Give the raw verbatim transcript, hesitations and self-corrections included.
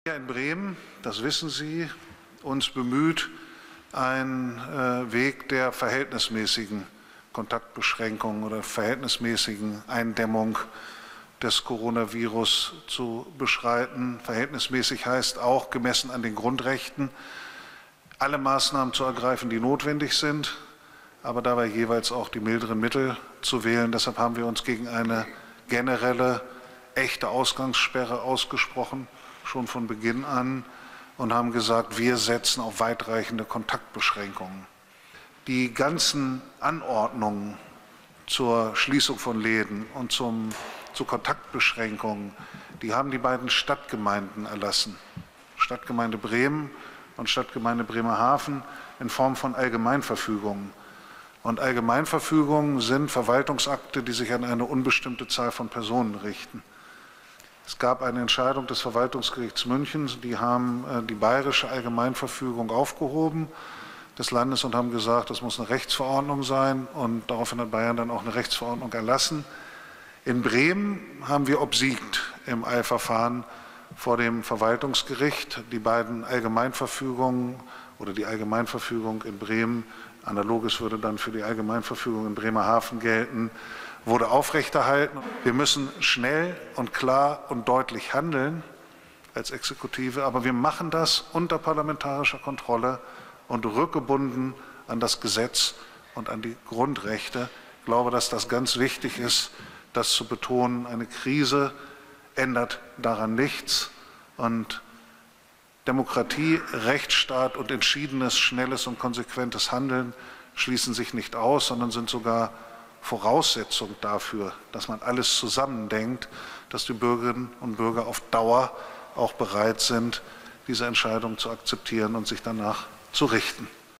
Wir in Bremen, das wissen Sie, uns bemüht, einen äh, Weg der verhältnismäßigen Kontaktbeschränkung oder verhältnismäßigen Eindämmung des Coronavirus zu beschreiten. Verhältnismäßig heißt auch, gemessen an den Grundrechten, alle Maßnahmen zu ergreifen, die notwendig sind, aber dabei jeweils auch die milderen Mittel zu wählen. Deshalb haben wir uns gegen eine generelle, echte Ausgangssperre ausgesprochen, schon von Beginn an, und haben gesagt, wir setzen auf weitreichende Kontaktbeschränkungen. Die ganzen Anordnungen zur Schließung von Läden und zum, zu Kontaktbeschränkungen, die haben die beiden Stadtgemeinden erlassen, Stadtgemeinde Bremen und Stadtgemeinde Bremerhaven, in Form von Allgemeinverfügungen. Und Allgemeinverfügungen sind Verwaltungsakte, die sich an eine unbestimmte Zahl von Personen richten. Es gab eine Entscheidung des Verwaltungsgerichts München, die haben äh, die bayerische Allgemeinverfügung aufgehoben des Landes und haben gesagt, das muss eine Rechtsverordnung sein, und daraufhin hat Bayern dann auch eine Rechtsverordnung erlassen. In Bremen haben wir obsiegt im Eilverfahren vor dem Verwaltungsgericht. Die beiden Allgemeinverfügungen oder die Allgemeinverfügung in Bremen, analoges würde dann für die Allgemeinverfügung in Bremerhaven gelten, wurde aufrechterhalten. Wir müssen schnell und klar und deutlich handeln als Exekutive, aber wir machen das unter parlamentarischer Kontrolle und rückgebunden an das Gesetz und an die Grundrechte. Ich glaube, dass das ganz wichtig ist, das zu betonen. Eine Krise ändert daran nichts, und Demokratie, Rechtsstaat und entschiedenes, schnelles und konsequentes Handeln schließen sich nicht aus, sondern sind sogar Voraussetzung dafür, dass man alles zusammendenkt, dass die Bürgerinnen und Bürger auf Dauer auch bereit sind, diese Entscheidung zu akzeptieren und sich danach zu richten.